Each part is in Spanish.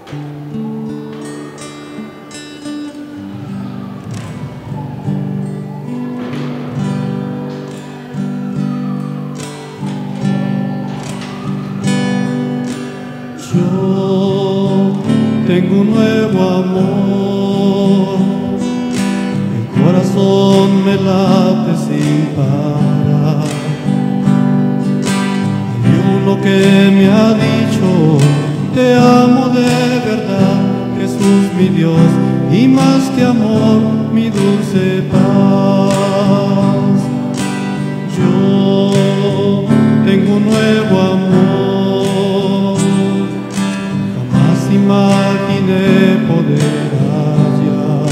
Yo tengo un nuevo amor, el corazón me late sin parar. Hay uno que me ha dicho, te amo de verdad, Jesús mi Dios, y más que amor, mi dulce paz. Yo tengo un nuevo amor, jamás imaginé poder hallar.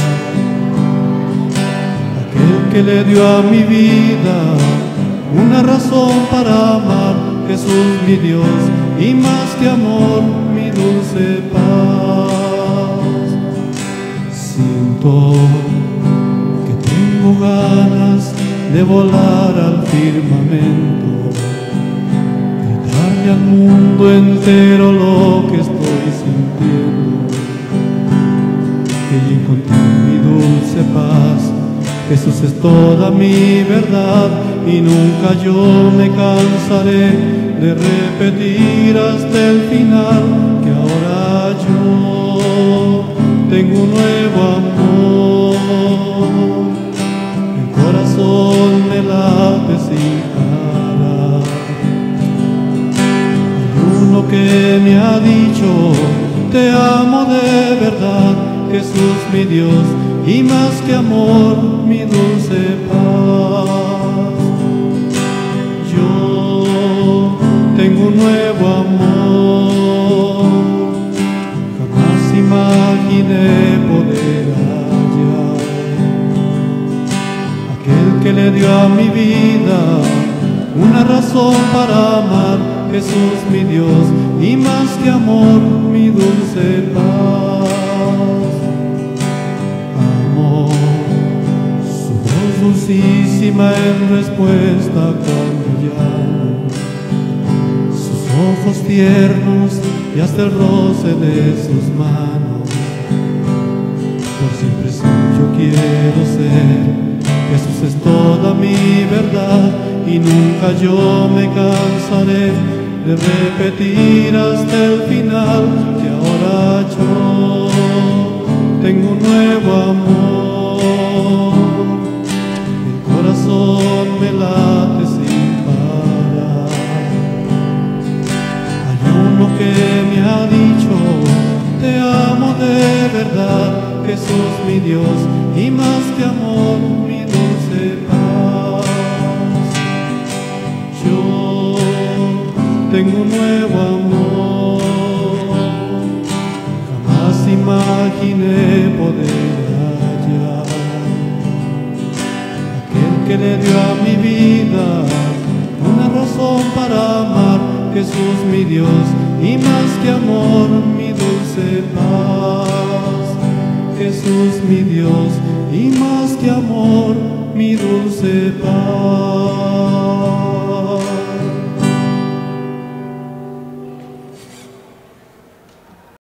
Aquel que le dio a mi vida una razón para amar, Jesús mi Dios, y más que amor, mi dulce paz. Siento que tengo ganas de volar al firmamento, gritarle al mundo entero lo que estoy sintiendo, que encontré mi dulce paz. Jesús es toda mi verdad y nunca yo me cansaré de repetir hasta el final que ahora yo tengo un nuevo amor. El corazón me late sin parar. Hay uno que me ha dicho, te amo de verdad, Jesús mi Dios, y más que amor, mi dulce paz. Yo tengo un nuevo amor, jamás imaginé poder hallar. Aquel que le dio a mi vida una razón para amar, Jesús mi Dios, y más que amor, mi dulce paz. Dulcísima en respuesta cuando llamo, sus ojos tiernos y hasta el roce de sus manos. Por siempre suyo quiero ser, Jesús es toda mi verdad y nunca yo me cansaré de repetir hasta el final que ahora yo tengo un nuevo amor. Me late sin parar. Hay uno que me ha dicho, te amo de verdad, Jesús mi Dios, y más que amor, mi dulce paz. Yo tengo un nuevo amor, jamás imaginé poder hallar. Que le dio a mi vida una razón para amar, Jesús mi Dios, y más que amor, mi dulce paz. Jesús mi Dios, y más que amor, mi dulce paz.